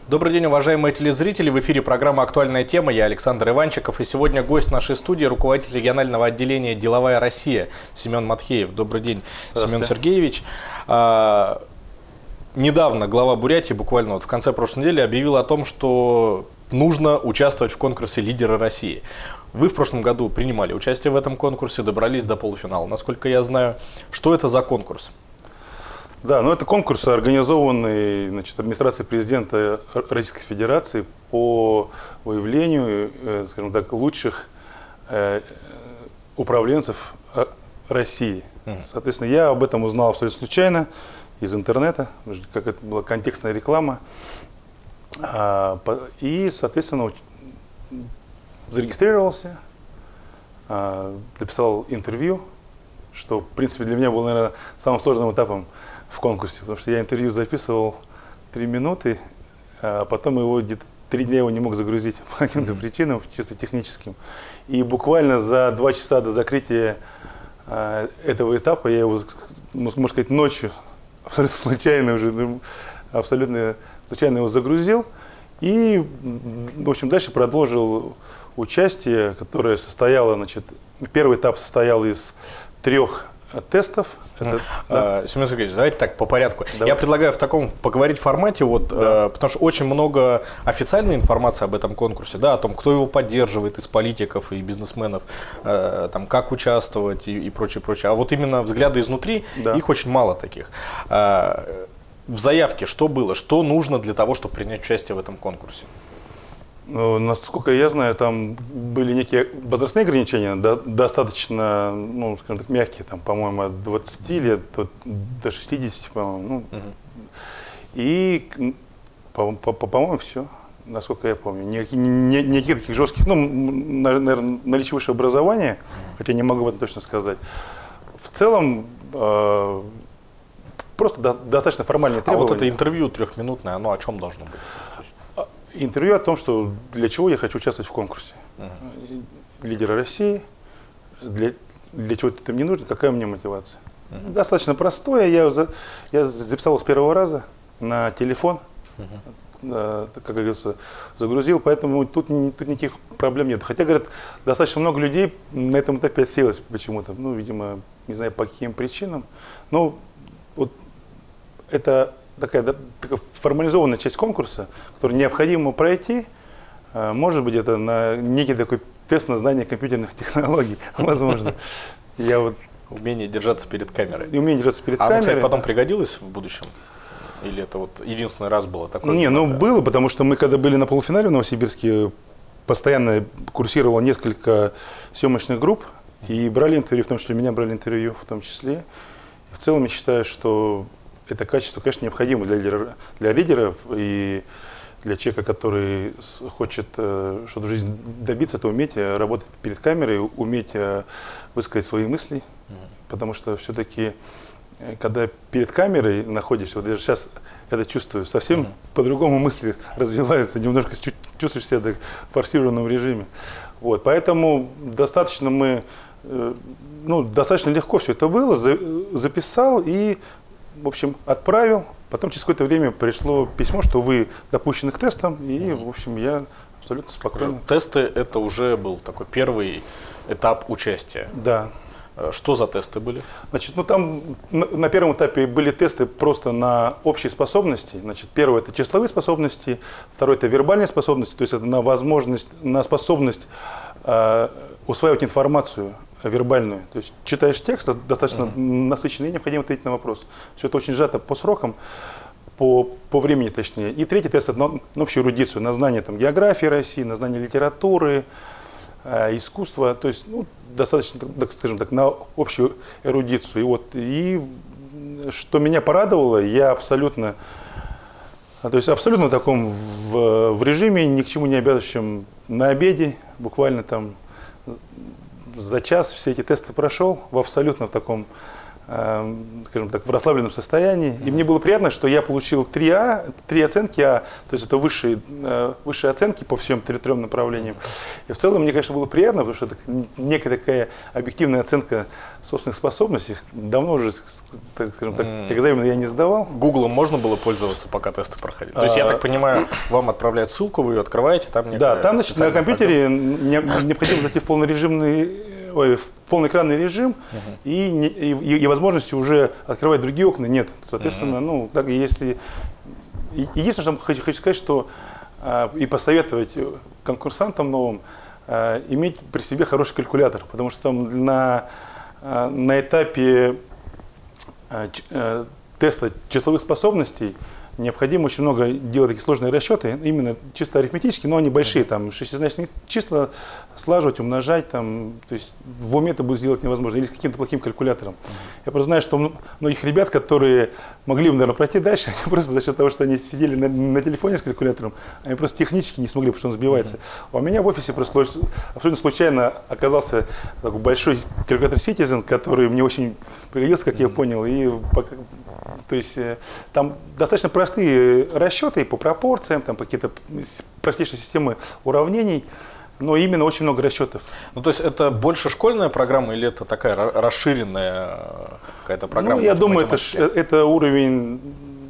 Добрый день, уважаемые телезрители. В эфире программа «Актуальная тема». Я Александр Иванчиков. И сегодня гость нашей студии, руководитель регионального отделения «Деловая Россия» Семен Матхеев. Добрый день, Семен Сергеевич. Недавно глава Бурятии, буквально в конце прошлой недели, объявил о том, что нужно участвовать в конкурсе «Лидеры России». Вы в прошлом году принимали участие в этом конкурсе, добрались до полуфинала, насколько я знаю. Что это за конкурс? Да, это конкурс, организованный администрацией президента Российской Федерации по выявлению, скажем так, лучших управленцев России. Соответственно, я об этом узнал абсолютно случайно из интернета, как это была контекстная реклама. И, соответственно, зарегистрировался, написал интервью, что, в принципе, для меня было, наверное, самым сложным этапом в конкурсе, потому что я интервью записывал 3 минуты, а потом его где-то 3 дня его не мог загрузить по каким-то причинам, чисто техническим. И буквально за 2 часа до закрытия этого этапа я его, можно сказать, ночью, абсолютно случайно его загрузил. И, в общем, дальше продолжил участие, которое состояло, первый этап состоял из 3 тестов. Семен Сергеевич, давайте так, по порядку. Я предлагаю в таком поговорить формате, потому что очень много официальной информации об этом конкурсе, о том, кто его поддерживает из политиков и бизнесменов, как участвовать и прочее, прочее. А вот именно взгляды изнутри, их очень мало таких. В заявке что было, что нужно для того, чтобы принять участие в этом конкурсе? Насколько я знаю, там были некие возрастные ограничения, достаточно, скажем так, мягкие, по-моему, от 20 лет до 60, по-моему. И, по-моему, все, насколько я помню. Никаких таких жестких, наверное, наличие высшего образования, хотя не могу об этом точно сказать. В целом, просто достаточно формальные требования. А вот это интервью 3-минутное, оно о чем должно быть? Интервью о том, что для чего я хочу участвовать в конкурсе. Лидеры России, для чего это мне нужно, какая у меня мотивация. Достаточно простое, я записал с первого раза на телефон, как говорится, загрузил, поэтому тут никаких проблем нет. Хотя, говорят, достаточно много людей на этом этапе отсеялось почему-то, видимо, не знаю по каким причинам. Но вот это такая формализованная часть конкурса, которую необходимо пройти. Может быть, это некий такой тест на знание компьютерных технологий, возможно. Умение держаться перед камерой. И умение держаться перед камерой. Оно, кстати, потом пригодилось в будущем? Или это единственный раз было такое? Было, потому что мы, когда были на полуфинале в Новосибирске, постоянно курсировало несколько съемочных групп, и брали интервью, в том числе меня брали интервью в том числе. И в целом я считаю, что это качество, конечно, необходимо для лидеров и для человека, который хочет что-то в жизни добиться, то уметь работать перед камерой, уметь высказать свои мысли. Потому что все-таки, когда перед камерой находишься, даже сейчас это чувствую, совсем по-другому мысли развиваются, немножко чувствуешь себя в форсированном режиме. Поэтому достаточно легко все это было, записал и, в общем, отправил. Потом через какое-то время пришло письмо, что вы допущены к тестам, и, в общем, я абсолютно спокойно. Тесты – это уже был такой первый этап участия. Да. Что за тесты были? Там на первом этапе были тесты просто на общие способности. Первое – это числовые способности, второе – это вербальные способности, то есть это на способность усваивать информацию вербальную. То есть читаешь текст, достаточно насыщенный, и необходимо ответить на вопрос. Все это очень сжато по срокам, по времени точнее. И третий тест – это на общую эрудицию, на знание географии России, на знание литературы, искусства. То есть достаточно, скажем так, на общую эрудицию. И что меня порадовало, я абсолютно в таком в режиме, ни к чему не обязывающем, на обеде, буквально за час все эти тесты прошел, абсолютно в таком скажем так, в расслабленном состоянии. И мне было приятно, что я получил 3 оценки А, то есть это высшие оценки по всем 3 направлениям. И в целом мне, конечно, было приятно, потому что это некая такая объективная оценка собственных способностей. Давно уже, скажем так, экзамены я не сдавал. Гуглом можно было пользоваться, пока тесты проходили? То есть, я так понимаю, вам отправляют ссылку, вы ее открываете, там Да, там, значит, на компьютере необходимо зайти в полноэкранный режим, и возможности уже открывать другие окна нет. Соответственно, ну, так, если... Единственное, что хочу сказать, что и посоветовать конкурсантам новым иметь при себе хороший калькулятор, потому что там на этапе теста числовых способностей необходимо очень много делать такие сложные расчеты, именно чисто арифметические, но они большие, там шестизначные числа слаживать, умножать, там, то есть в уме это будет сделать невозможно, или с каким-то плохим калькулятором. Я просто знаю, что многих ребят, которые могли бы, наверное, пройти дальше, они просто за счет того, что они сидели на телефоне с калькулятором, они просто технически не смогли, потому что он сбивается. А у меня в офисе просто абсолютно случайно оказался такой большой калькулятор Citizen, который мне очень пригодился, как я понял, и то есть там достаточно простые расчеты по пропорциям, там какие-то простейшие системы уравнений, но именно очень много расчетов. Ну, то есть это больше школьная программа или это такая расширенная какая-то программа? Ну, я думаю, это уровень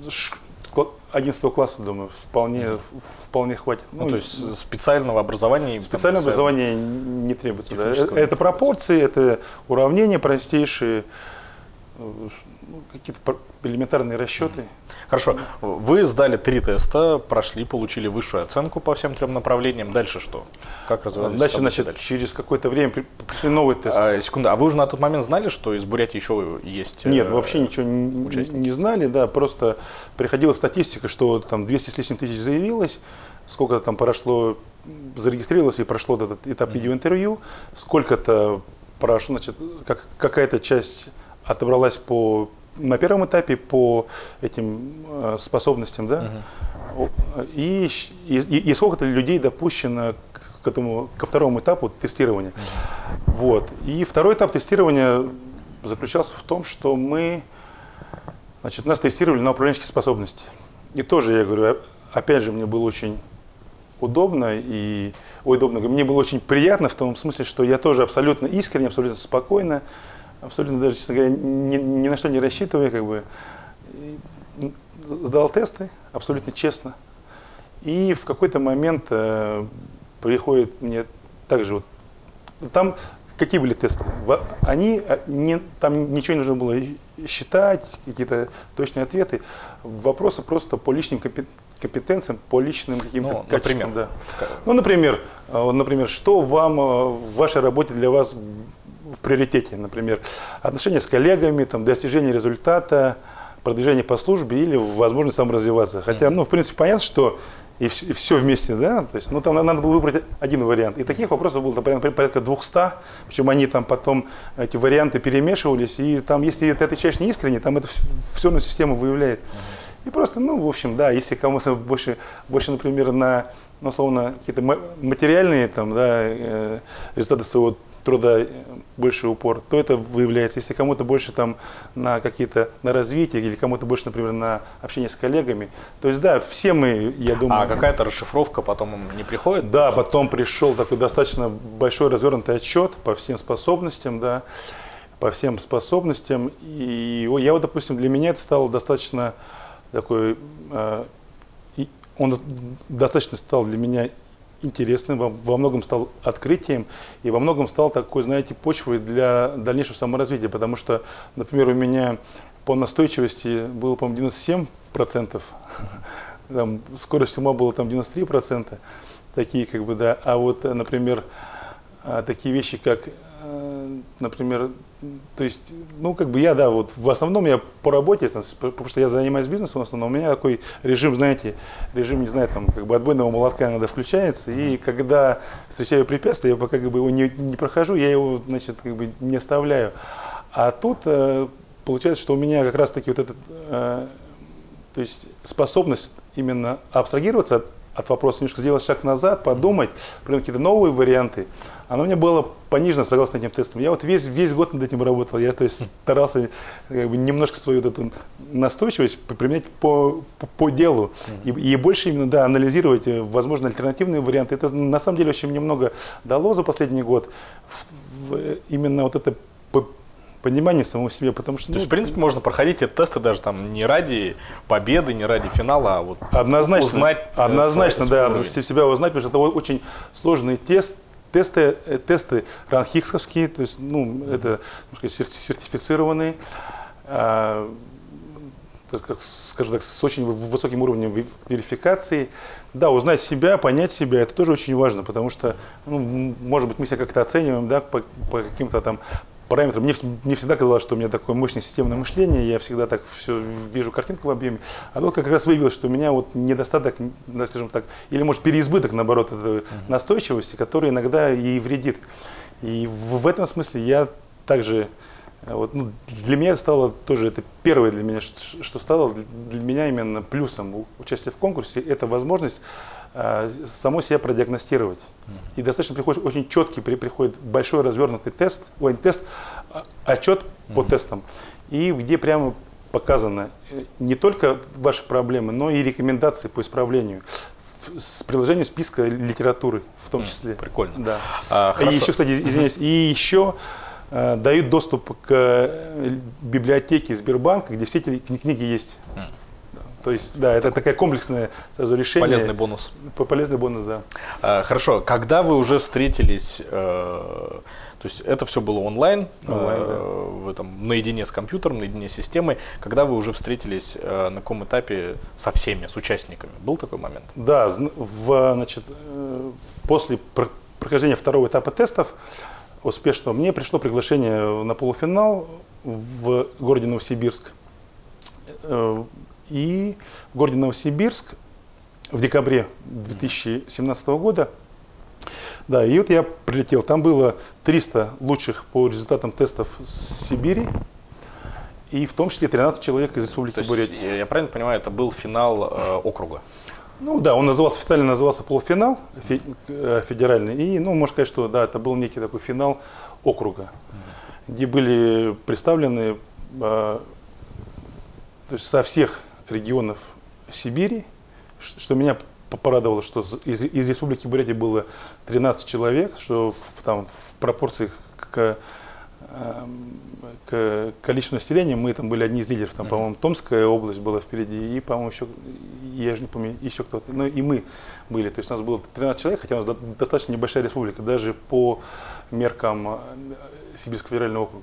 11 класса, думаю, вполне хватит. Ну, то есть специального образования? Специального образования не требуется. Да. Это пропорции, это уравнения простейшие, какие-то элементарные расчеты. Хорошо. Вы сдали 3 теста, прошли, получили высшую оценку по всем 3 направлениям. Дальше что? Как развивались события дальше? Значит, через какое-то время пришли новые тесты. Секунду. А вы уже на тот момент знали, что из Бурятии еще есть Нет, вообще ничего не знали. Да, просто приходила статистика, что там 200 с лишним тысяч заявилось, сколько там прошло, зарегистрировалось и прошло этот этап видеоинтервью, сколько-то прошло, значит, какая-то часть отобралась на первом этапе по этим способностям, да, и сколько-то людей допущено ко второму этапу тестирования. Вот. И второй этап тестирования заключался в том, что нас тестировали на управленческие способности. И тоже, я говорю, опять же, мне было очень удобно, мне было очень приятно в том смысле, что я тоже абсолютно искренне, абсолютно спокойно, абсолютно даже, честно говоря, ни на что не рассчитывая, как бы, сдал тесты абсолютно честно. И в какой-то момент приходит мне также вот, там какие были тесты? Там ничего не нужно было считать, какие-то точные ответы. Вопросы просто по личным компетенциям, по личным каким-то качествам. Да. Ну, например, что вам в вашей работе для вас в приоритете, например, отношения с коллегами, там, достижение результата, продвижение по службе или возможность саморазвиваться. Хотя, в принципе, понятно, что и все вместе, да, то есть, там надо было выбрать один вариант. И таких вопросов было порядка 200, причем они там потом, эти варианты перемешивались, и там, если ты отвечаешь не искренне, там это все равно система выявляет. И просто, в общем, да, если кому-то больше, например, на, условно, какие-то материальные там, да, результаты своего труда больше упор, то это выявляется. Если кому-то больше там на развитие, или кому-то больше, например, на общение с коллегами. То есть, да, все мы, я думаю... А какая-то расшифровка потом не приходит? Да, потом пришел такой достаточно большой развернутый отчет по всем способностям, да, по всем способностям. И я вот, допустим, для меня это стало достаточно такой... Он достаточно стал для меня интересным, во многом стал открытием и во многом стал такой, знаете, почвой для дальнейшего саморазвития, потому что, например, у меня по настойчивости было, по-моему, 97%, там, скорость ума была там 93%, такие как бы, да, а вот, например, такие вещи, как, например, то есть, я, да, вот в основном я по работе, потому что я занимаюсь бизнесом в основном, у меня такой режим, знаете, не знаю, там, как бы отбойного молотка иногда включается, и когда встречаю препятствия, я пока как бы его не прохожу, я его, значит, как бы не оставляю. А тут получается, что у меня как раз таки вот этот, то есть способность именно абстрагироваться от вопроса немножко сделать шаг назад, подумать, придумать какие-то новые варианты, оно мне было понижено согласно этим тестам. Я вот весь год над этим работал, я то есть старался как бы немножко свою вот эту настойчивость применять по делу и больше именно, да, анализировать, возможно, альтернативные варианты. Это на самом деле очень немного дало за последний год именно вот это понимание самого себя, потому что... То есть, в принципе, можно проходить эти тесты даже там не ради победы, не ради финала, а вот однозначно, узнать... Однозначно, да, себя узнать, потому что это очень сложный тесты ранхиксовские, то есть, ну, это, сертифицированные, скажем так, с очень высоким уровнем верификации. Да, узнать себя, понять себя, это тоже очень важно, потому что, ну, может быть, мы себя как-то оцениваем, да, по каким-то там параметрам. Мне всегда казалось, что у меня такое мощное системное мышление, я всегда так все вижу картинку в объеме. А тут как раз выявилось, что у меня вот недостаток, скажем так, или может переизбыток, наоборот, этой настойчивости, который иногда и вредит. И в этом смысле я также, вот, ну, для меня стало тоже, это первое для меня, что стало для меня именно плюсом участия в конкурсе, это возможность само себя продиагностировать. И достаточно приходит очень четкий, приходит большой развернутый тест, отчет по тестам, и где прямо показано не только ваши проблемы, но и рекомендации по исправлению с приложением списка литературы в том числе. Прикольно. Да. И еще, кстати, извиняюсь, и еще дают доступ к библиотеке Сбербанка, где все эти книги есть. То есть, да, это такая комплексное сразу решение. Полезный бонус. Полезный бонус, да. Хорошо. Когда вы уже встретились, то есть это все было онлайн, да. вы там наедине с компьютером, наедине с системой. Когда вы уже встретились, на каком этапе со всеми, с участниками? Был такой момент? Да, значит, после прохождения второго этапа тестов успешного мне пришло приглашение на полуфинал в городе Новосибирск. И в городе Новосибирск в декабре 2017 года, да, и вот я прилетел, там было 300 лучших по результатам тестов с Сибири, и в том числе 13 человек из Республики Бурятия. Я правильно понимаю, это был финал округа? Ну да, он официально назывался полуфинал федеральный, и, ну, можно сказать, что да, это был некий такой финал округа, где были представлены, то есть со всех регионов Сибири, что меня порадовало, что из Республики Бурятия было 13 человек, что в пропорции к количеству населения мы там были одни из лидеров, там, по-моему, Томская область была впереди, и, по-моему, еще, я же не помню, еще кто-то, но и мы были, то есть у нас было 13 человек, хотя у нас достаточно небольшая республика, даже по меркам Сибирского федерального округа.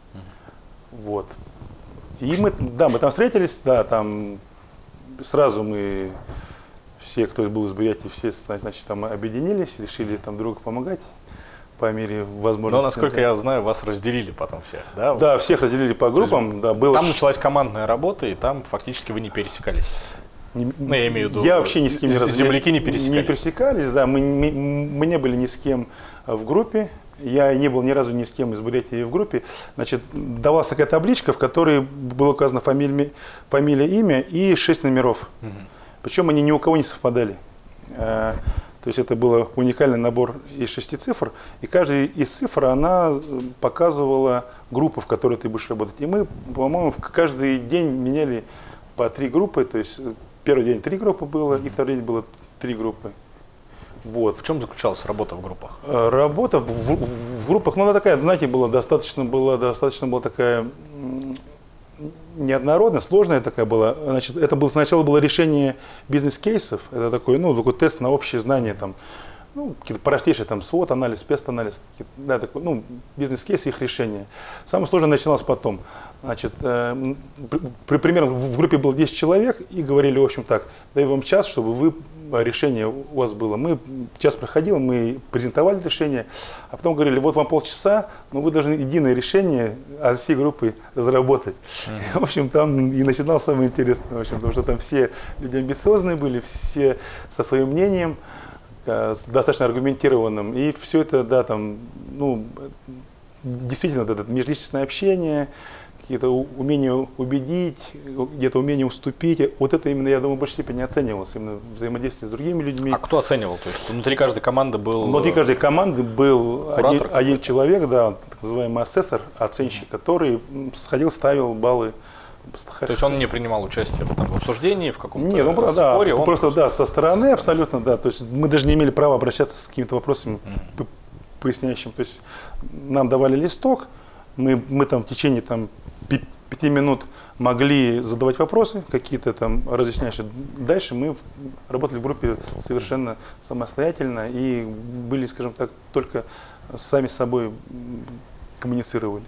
Вот. И мы там встретились, да, там сразу мы, все, кто был из Бурятии, все, значит, там объединились, решили там друг другу помогать по мере возможности. Но, насколько я знаю, вас разделили потом всех, да? Да, всех разделили по группам. Да, было... Там началась командная работа, и там фактически вы не пересекались. Ну, я имею в виду, я вообще ни с кем не земляки не пересекались. Не пересекались, да, мы не были ни с кем в группе. Я не был ни разу ни с кем из Бурятии в группе. Значит, давалась такая табличка, в которой было указано фамилия, имя и 6 номеров. Причем они ни у кого не совпадали. То есть это был уникальный набор из 6 цифр. И каждая из цифр, она показывала группу, в которой ты будешь работать. И мы, по-моему, каждый день меняли по 3 группы. То есть первый день 3 группы было, и второй день было 3 группы. Вот. В чем заключалась работа в группах? Работа в группах, ну, она такая, знаете, достаточно была такая неоднородная, сложная такая была. Значит, это было, сначала было решение бизнес-кейсов, это такой, ну, такой тест на общее знание, там, ну, какие-то простейшие, там, SWOT-анализ, PEST-анализ, да, такой, ну, бизнес-кейсы, их решение. Самое сложное начиналось потом. Значит, примерно в группе было 10 человек, и говорили, в общем, так, дай вам час, чтобы вы решение у вас было. Час проходил, мы презентовали решение, а потом говорили, вот вам полчаса, но вы должны единое решение от всей группы разработать. В общем, там и начиналось самое интересное, в общем, потому что там все люди амбициозные были, все со своим мнением, достаточно аргументированным, и все это, да, там, ну, действительно, это межличностное общение, какие-то умения убедить, где-то умение уступить. Вот это именно, я думаю, в большей степени оценивалось, именно взаимодействие с другими людьми. А кто оценивал? То есть внутри каждой команды был... Внутри каждой команды был куратор, один человек, да, так называемый асессор, оценщик, который сходил, ставил баллы. То есть он не принимал участие в обсуждении, в каком-то Нет, он споре? Да, просто да, со стороны абсолютно, да. То есть мы даже не имели права обращаться с какими-то вопросами поясняющими. То есть нам давали листок, мы там в течение 5 минут могли задавать вопросы, какие-то там разъясняющие. Дальше мы работали в группе совершенно самостоятельно и были, скажем так, только сами с собой коммуницировали.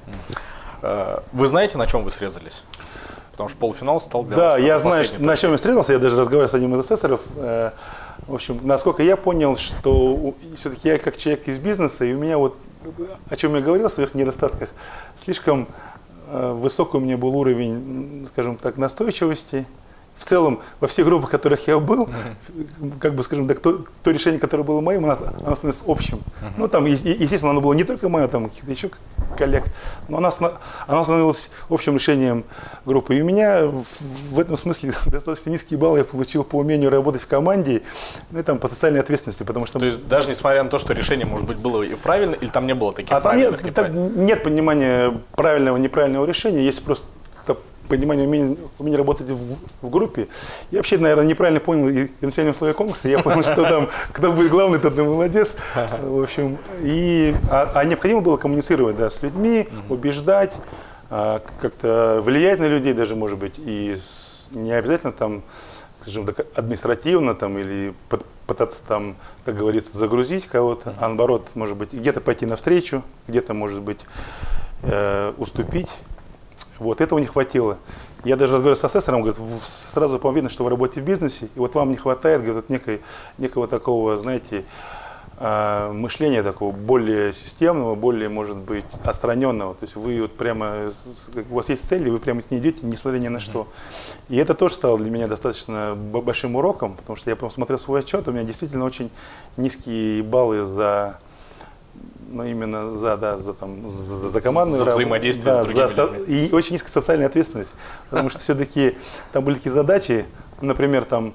Вы знаете, на чем вы срезались? Потому что полуфинал стал для вас... Да, я знаю, на чем я срезался, я даже разговаривал с одним из асессоров. В общем, насколько я понял, что все-таки я как человек из бизнеса, и у меня вот, о чем я говорил, о своих недостатках, слишком высокий у меня был уровень, скажем так, настойчивости. В целом, во всех группах, в которых я был, как бы, скажем так, то решение, которое было моим, оно становилось общим. Ну, там, естественно, оно было не только мое, там, каких-то еще коллег, но оно становилось общим решением группы. И у меня в этом смысле достаточно низкие баллы я получил по умению работать в команде, ну, и там, по социальной ответственности, потому что... То есть, даже несмотря на то, что решение, может быть, было и правильно, или там не было таких правильных, неправильных? Нет понимания правильного, неправильного решения, есть просто понимание, умение работать в группе. Я вообще, наверное, неправильно понял изначальные условия конкурса. Я понял, что там, кто будет главный, тот и молодец. В общем, а необходимо было коммуницировать, да, с людьми, убеждать, как-то влиять на людей даже, может быть, и не обязательно там, скажем так, административно там, или пытаться там, как говорится, загрузить кого-то, а наоборот, может быть, где-то пойти навстречу, где-то, может быть, уступить. Вот, этого не хватило. Я даже разговаривал с асессором, он говорит, сразу по вам видно, что вы работаете в бизнесе, и вот вам не хватает, говорит, некого такого, знаете, мышления такого более системного, более, может быть, отстраненного. То есть вы вот прямо, у вас есть цели, вы прямо к ней идете, несмотря ни на что. И это тоже стало для меня достаточно большим уроком, потому что я посмотрел свой отчет, у меня действительно очень низкие баллы за... но именно за командную работу, взаимодействие с другими людьми. И очень низкая социальная ответственность, потому что все-таки там были такие задачи, например, там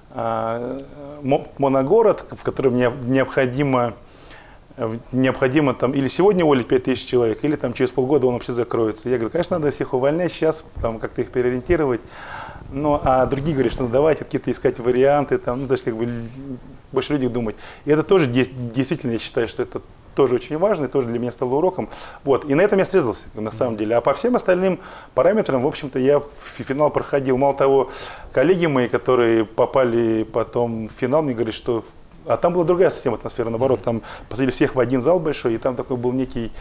моногород, в котором необходимо там или сегодня уволить 5000 человек, или там через полгода он вообще закроется. Я говорю, конечно, надо всех увольнять сейчас, там как-то их переориентировать. Ну, а другие говорят, что ну, давайте какие-то искать варианты, там, ну, то есть как бы больше людей думать. И это тоже действительно, я считаю, что это тоже очень важно, и тоже для меня стало уроком. Вот. И на этом я срезался, на самом деле. А по всем остальным параметрам, в общем-то, я в финал проходил. Мало того, коллеги мои, которые попали потом в финал, мне говорят, что... А там была другая система атмосферы, наоборот, там посадили всех в один зал большой, и там такой был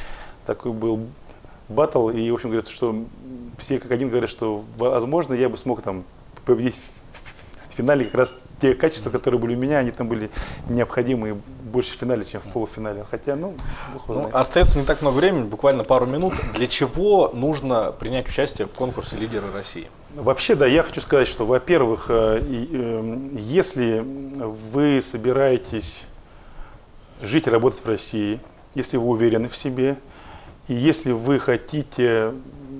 баттл, и, в общем, говорится, что все как один говорят, что, возможно, я бы смог там победить в финале как раз те качества, которые были у меня, они там были необходимы больше в финале, чем в полуфинале. Хотя, остается не так много времени, буквально пару минут. Для чего нужно принять участие в конкурсе «Лидеры России»? Вообще, да, я хочу сказать, что, во-первых, если вы собираетесь жить и работать в России, если вы уверены в себе, и если вы хотите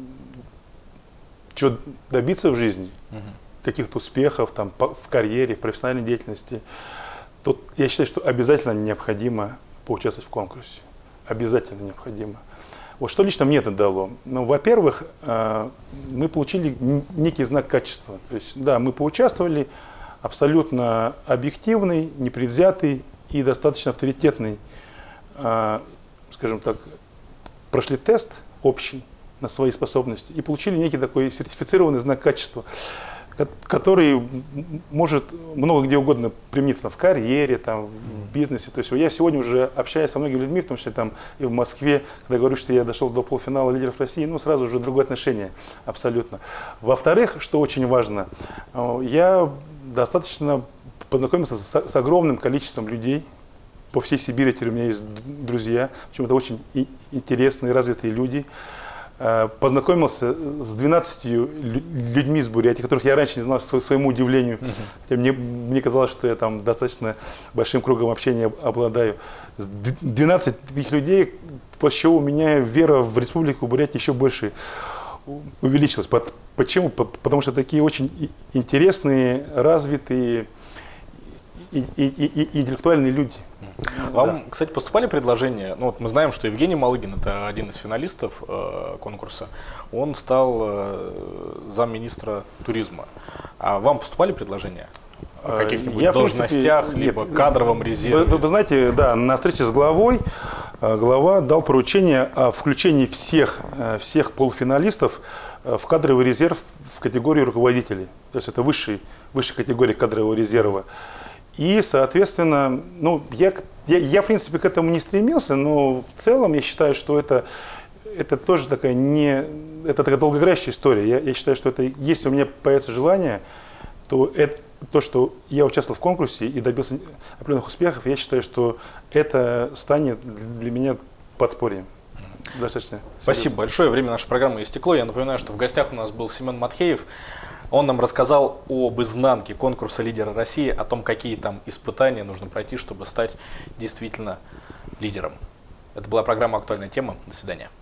чего добиться в жизни, каких-то успехов там, в карьере, в профессиональной деятельности, то я считаю, что обязательно необходимо поучаствовать в конкурсе. Обязательно необходимо. Вот что лично мне это дало? Ну, во-первых, мы получили некий знак качества. То есть, да, мы поучаствовали, абсолютно объективный, непредвзятый и достаточно авторитетный, скажем так, прошли тест общий на свои способности и получили некий такой сертифицированный знак качества, который может много где угодно примениться в карьере, там, в бизнесе. То есть я сегодня уже общаюсь со многими людьми, в том числе там, и в Москве, когда говорю, что я дошел до полуфинала «Лидеров России», ну сразу уже другое отношение абсолютно. Во-вторых, что очень важно, я достаточно познакомился с огромным количеством людей. По всей Сибири теперь у меня есть друзья, причем это очень интересные, развитые люди. Познакомился с 12 людьми из Бурятии, которых я раньше не знал, к своему удивлению. Хотя мне казалось, что я там достаточно большим кругом общения обладаю. 12 этих людей, после чего у меня вера в Республику Бурятия еще больше увеличилось. Почему? Потому что такие очень интересные, развитые и интеллектуальные люди. Вам, кстати, поступали предложения? Ну, вот мы знаем, что Евгений Малыгин, это один из финалистов конкурса, он стал замминистра туризма. А вам поступали предложения о каких-нибудь должностях, либо кадровом резерве? Вы знаете, да, на встрече с главой, глава дал поручение о включении всех полуфиналистов в кадровый резерв в категории руководителей. То есть это высшая категория кадрового резерва. И, соответственно, ну, я, в принципе, к этому не стремился, но в целом я считаю, что это тоже такая такая долгоиграющая история. Я считаю, что это, если у меня появится желание, то что я участвовал в конкурсе и добился определенных успехов, я считаю, что это станет для меня подспорьем. Достаточно. Спасибо большое. Время нашей программы истекло. Я напоминаю, что в гостях у нас был Семен Матхеев. Он нам рассказал об изнанке конкурса «Лидеры России», о том, какие там испытания нужно пройти, чтобы стать действительно лидером. Это была программа «Актуальная тема». До свидания.